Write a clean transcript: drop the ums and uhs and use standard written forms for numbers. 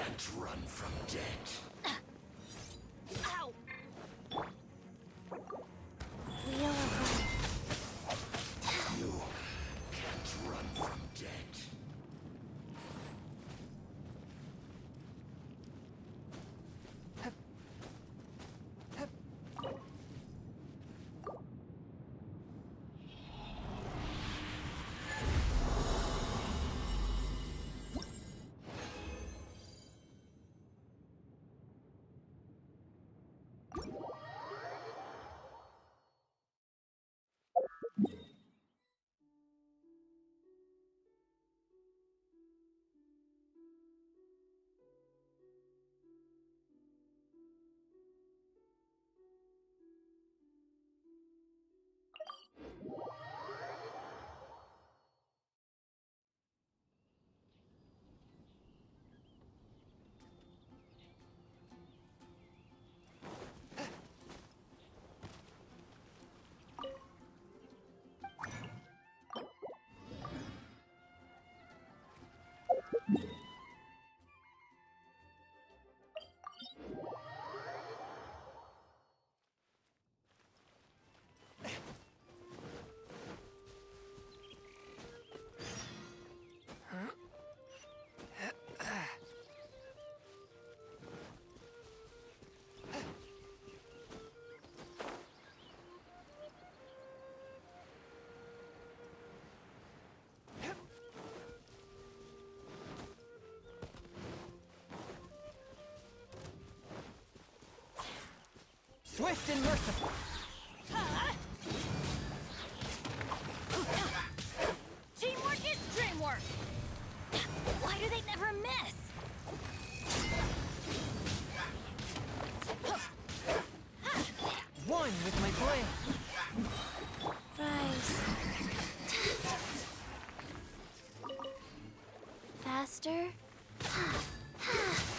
can't run from death. Ow! We are right. You can't run from death. Swift and merciful. Teamwork is dreamwork! Why do they never miss? One with my blade. Rise. Faster.